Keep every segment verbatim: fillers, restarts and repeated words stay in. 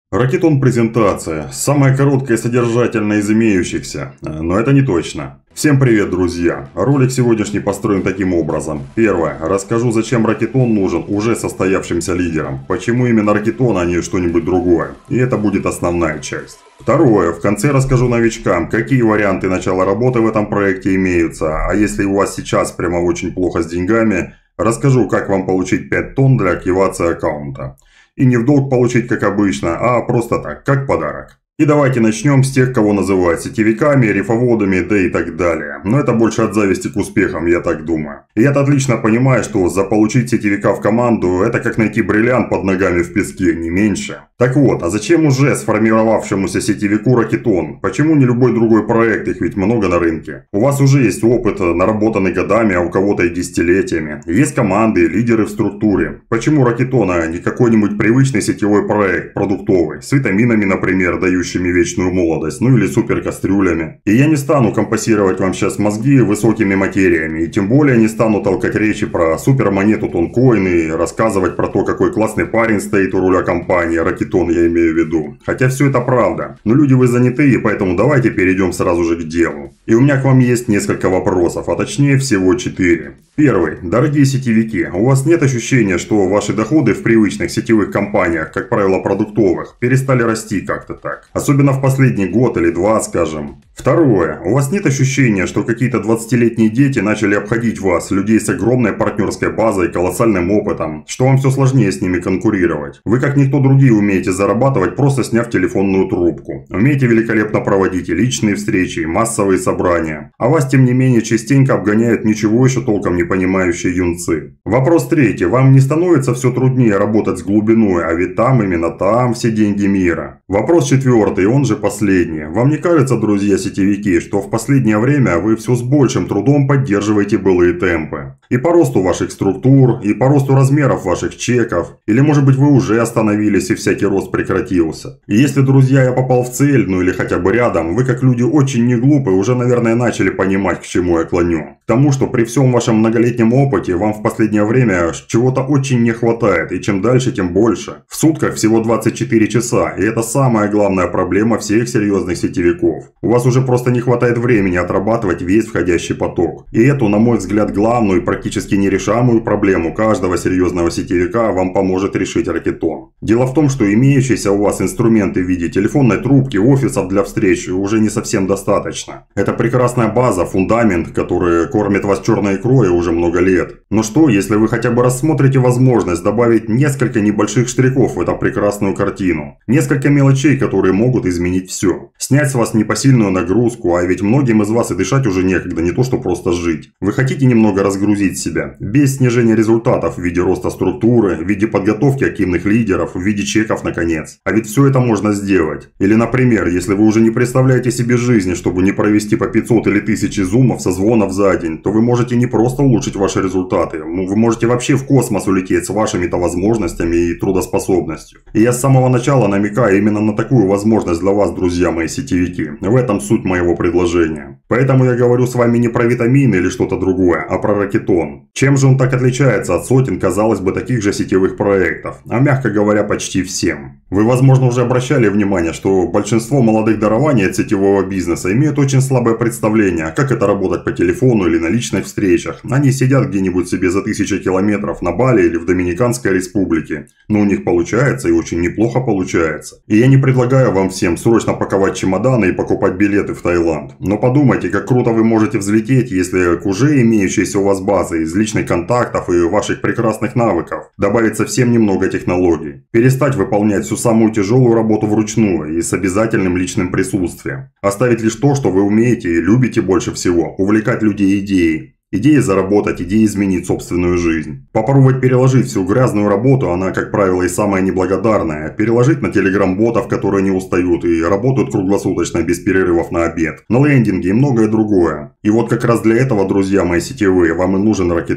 Ракетон презентация. Самая короткая и содержательная из имеющихся. Но это не точно. Всем привет, друзья! Ролик сегодняшний построен таким образом. Первое. Расскажу, зачем Ракетон нужен уже состоявшимся лидерам. Почему именно Ракетон, а не что-нибудь другое. И это будет основная часть. Второе. В конце расскажу новичкам, какие варианты начала работы в этом проекте имеются. А если у вас сейчас прямо очень плохо с деньгами, расскажу, как вам получить пять тонн для активации аккаунта. И не в долг получить, как обычно, а просто так, как подарок. И давайте начнем с тех, кого называют сетевиками, рифоводами, да и так далее. Но это больше от зависти к успехам, я так думаю. И я отлично понимаю, что заполучить сетевика в команду, это как найти бриллиант под ногами в песке, не меньше. Так вот, а зачем уже сформировавшемуся сетевику Ракетон? Почему не любой другой проект, их ведь много на рынке? У вас уже есть опыт, наработанный годами, а у кого-то и десятилетиями. Есть команды, лидеры в структуре. Почему Ракетон, а не какой-нибудь привычный сетевой проект, продуктовый, с витаминами, например, дающий вечную молодость, ну или супер кастрюлями. И я не стану компасировать вам сейчас мозги высокими материями, и тем более не стану толкать речи про супер монету Тонкоин и рассказывать про то, какой классный парень стоит у руля компании, Ракетон я имею в виду. Хотя все это правда, но люди вы занятые, поэтому давайте перейдем сразу же к делу. И у меня к вам есть несколько вопросов, а точнее всего четыре. Первый. Дорогие сетевики, у вас нет ощущения, что ваши доходы в привычных сетевых компаниях, как правило продуктовых, перестали расти как-то так? Особенно в последний год или два, скажем. Второе. У вас нет ощущения, что какие-то двадцатилетние дети начали обходить вас, людей с огромной партнерской базой и колоссальным опытом, что вам все сложнее с ними конкурировать? Вы как никто другие умеете зарабатывать, просто сняв телефонную трубку. Умеете великолепно проводить и личные встречи, и массовые собрания. А вас, тем не менее, частенько обгоняют ничего еще толком не понимающие юнцы. Вопрос третий. Вам не становится все труднее работать с глубиной, а ведь там, именно там все деньги мира. Вопрос четвертый, он же последний. Вам не кажется, друзья сетевики, что в последнее время вы все с большим трудом поддерживаете былые темпы? И по росту ваших структур, и по росту размеров ваших чеков. Или может быть вы уже остановились и всякий рост прекратился. И если, друзья, я попал в цель, ну или хотя бы рядом, вы как люди очень не глупые уже, наверное, начали понимать, к чему я клоню. К тому, что при всем вашем многолетнем опыте вам в последнее время чего-то очень не хватает, и чем дальше, тем больше. В сутках всего двадцать четыре часа, и это самая главная проблема всех серьезных сетевиков. У вас уже просто не хватает времени отрабатывать весь входящий поток. И эту, на мой взгляд, главную и практически нерешаемую проблему каждого серьезного сетевика вам поможет решить Ракетон. Дело в том, что имеющиеся у вас инструменты в виде телефонной трубки, офисов для встреч уже не совсем достаточно. Это прекрасная база, фундамент, который кормит вас черной икрой уже много лет. Но что, если вы хотя бы рассмотрите возможность добавить несколько небольших штрихов в эту прекрасную картину? Несколько мелочей, которые могут изменить все. Снять с вас непосильную нагрузку, а ведь многим из вас и дышать уже некогда, не то что просто жить. Вы хотите немного разгрузить себя, без снижения результатов в виде роста структуры, в виде подготовки активных лидеров, в виде чеков наконец. А ведь все это можно сделать. Или, например, если вы уже не представляете себе жизни, чтобы не провести по пятьсот или тысячи зумов, созвонов за день, то вы можете не просто улучшить ваши результаты, вы можете вообще в космос улететь с вашими-то возможностями и трудоспособностью. И я с самого начала намекаю именно на такую возможность для вас, друзья мои сетевики. В этом суть моего предложения. Поэтому я говорю с вами не про витамины или что-то другое, а про Ракетон. Чем же он так отличается от сотен, казалось бы, таких же сетевых проектов? А мягко говоря, почти всем. Вы, возможно, уже обращали внимание, что большинство молодых дарований от сетевого бизнеса имеют очень слабое представление, как это работать по телефону или на личных встречах. Они сидят где-нибудь себе за тысячи километров на Бали или в Доминиканской республике. Но у них получается и очень неплохо получается. И я не предлагаю вам всем срочно паковать чемоданы и покупать билеты в Таиланд. Но подумайте, как круто вы можете взлететь, если к уже имеющейся у вас базе из личных контактов и ваших прекрасных навыков добавить совсем немного технологий. Перестать выполнять всю самую тяжелую работу вручную и с обязательным личным присутствием. Оставить лишь то, что вы умеете и любите больше всего, увлекать людей идеей. Идея заработать, идея изменить собственную жизнь. Попробовать переложить всю грязную работу, она, как правило, и самая неблагодарная, переложить на телеграм-ботов, которые не устают и работают круглосуточно без перерывов на обед, на лендинги и многое другое. И вот как раз для этого, друзья мои сетевые, вам и нужен Ракетон.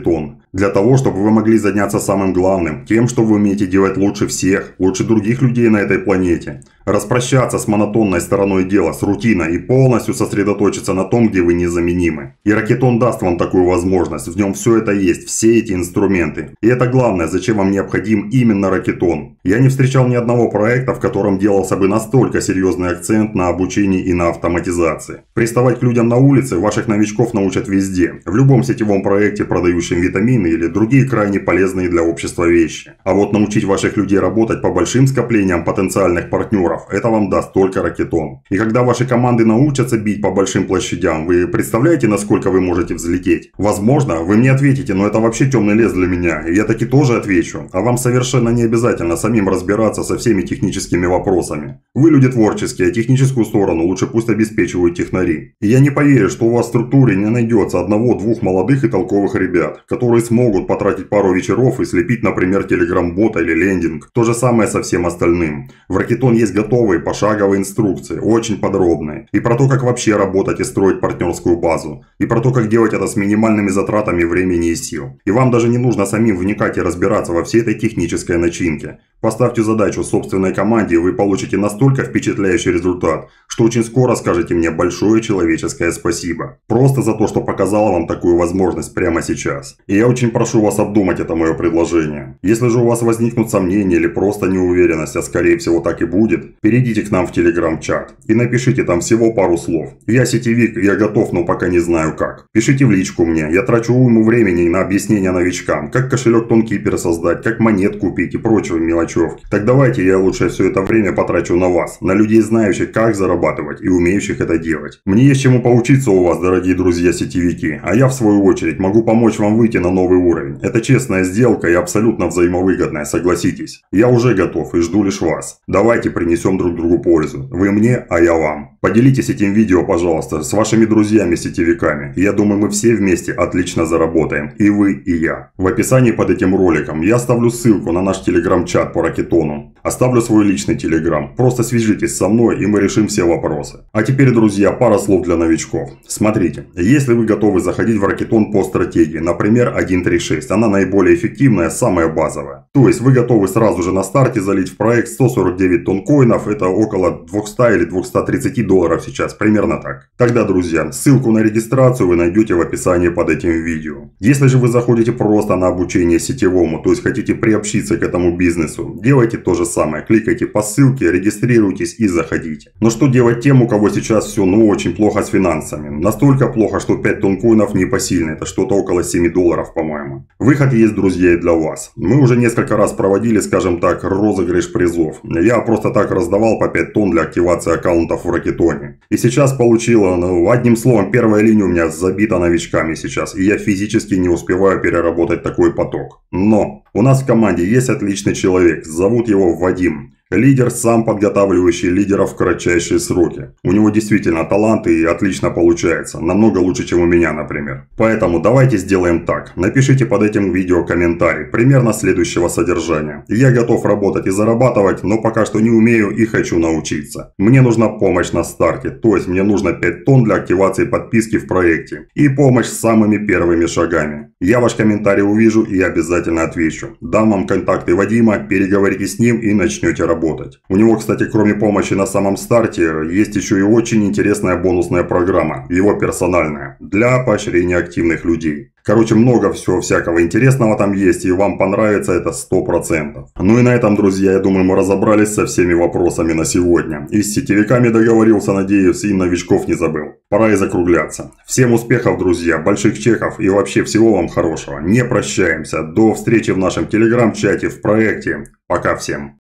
Для того, чтобы вы могли заняться самым главным, тем, что вы умеете делать лучше всех, лучше других людей на этой планете. Распрощаться с монотонной стороной дела, с рутиной и полностью сосредоточиться на том, где вы незаменимы. И Ракетон даст вам такую возможность, в нем все это есть, все эти инструменты. И это главное, зачем вам необходим именно Ракетон. Я не встречал ни одного проекта, в котором делался бы настолько серьезный акцент на обучении и на автоматизации. Приставать к людям на улице ваших новичков научат везде, в любом сетевом проекте, продающем витамины или другие крайне полезные для общества вещи. А вот научить ваших людей работать по большим скоплениям потенциальных партнеров, это вам даст только Ракетон. И когда ваши команды научатся бить по большим площадям, вы представляете, насколько вы можете взлететь? Возможно, вы мне ответите, но это вообще темный лес для меня, и я таки тоже отвечу. А вам совершенно не обязательно самим разбираться со всеми техническими вопросами. Вы люди творческие, а техническую сторону лучше пусть обеспечивают технари. И я не поверю, что у вас в структуре не найдется одного-двух молодых и толковых ребят, которые смогут потратить пару вечеров и слепить, например, телеграм-бота или лендинг. То же самое со всем остальным. В Ракетон есть готовые пошаговые инструкции, очень подробные. И про то, как вообще работать и строить партнерскую базу. И про то, как делать это с минимальными затратами времени и сил. И вам даже не нужно самим вникать и разбираться во всей этой технической начинке. Поставьте задачу собственной команде, и вы получите настолько впечатляющий результат, что очень скоро скажете мне большое человеческое спасибо. Просто за то, что показала вам такую возможность прямо сейчас. И я очень прошу вас обдумать это мое предложение. Если же у вас возникнут сомнения или просто неуверенность, а скорее всего так и будет, перейдите к нам в телеграм-чат и напишите там всего пару слов. Я сетевик, я готов, но пока не знаю как. Пишите в личку мне, я трачу уйму времени на объяснение новичкам, как кошелек Тонкипер создать, как монет купить и прочего мелочевки. Так давайте я лучше все это время потрачу на вас, на людей, знающих, как зарабатывать и умеющих это делать. Мне есть чему поучиться у вас, дорогие друзья-сетевики, а я в свою очередь могу помочь вам выйти на новый уровень. Это честная сделка и абсолютно взаимовыгодная, согласитесь. Я уже готов и жду лишь вас. Давайте принесем друг другу пользу. Вы мне, а я вам. Поделитесь этим видео, пожалуйста, с вашими друзьями-сетевиками. Я думаю, мы все вместе отлично заработаем. И вы, и я. В описании под этим роликом я оставлю ссылку на наш телеграм-чат по Ракетону. Оставлю свой личный телеграм. Просто свяжитесь со мной, и мы решим все вопросы. А теперь, друзья, пара слов для новичков. Смотрите, если вы готовы заходить в Ракетон по стратегии, например, один три шесть, она наиболее эффективная, самая базовая. То есть вы готовы сразу же на старте залить в проект сто сорок девять тонн коинов, это около двухсот или двухсот тридцати долларов сейчас, примерно так. Тогда, друзья, ссылку на регистрацию вы найдете в описании под этим видео. Если же вы заходите просто на обучение сетевому, то есть хотите приобщиться к этому бизнесу, делайте то же самое. Кликайте по ссылке, регистрируйтесь и заходите. Но что делать тем, у кого сейчас все ну очень плохо с финансами? Настолько плохо, что пять тонн коинов непосильно. Это что-то около семи долларов, по-моему. Выход есть, друзья, и для вас. Мы уже несколько раз проводили, скажем так, розыгрыш призов. Я просто так раздавал по пять тонн для активации аккаунтов в Ракетоне. И сейчас получила, ну, одним словом, первая линия у меня забита новичками сейчас. И я физически не успеваю переработать такой поток. Но у нас в команде есть отличный человек. Зовут его Вадим. Лидер, сам подготавливающий лидеров в кратчайшие сроки. У него действительно талант и отлично получается. Намного лучше, чем у меня, например. Поэтому давайте сделаем так. Напишите под этим видео комментарий примерно следующего содержания. Я готов работать и зарабатывать, но пока что не умею и хочу научиться. Мне нужна помощь на старте. То есть мне нужно пять тонн для активации подписки в проекте. И помощь с самыми первыми шагами. Я ваш комментарий увижу и обязательно отвечу. Дам вам контакты Вадима, переговорите с ним и начнете работать. У него, кстати, кроме помощи на самом старте, есть еще и очень интересная бонусная программа, его персональная, для поощрения активных людей. Короче, много всего всякого интересного там есть, и вам понравится это сто процентов. Ну и на этом, друзья, я думаю, мы разобрались со всеми вопросами на сегодня. И с сетевиками договорился, надеюсь, и новичков не забыл. Пора и закругляться. Всем успехов, друзья, больших чеков и вообще всего вам хорошего. Не прощаемся. До встречи в нашем телеграм-чате, в проекте. Пока всем.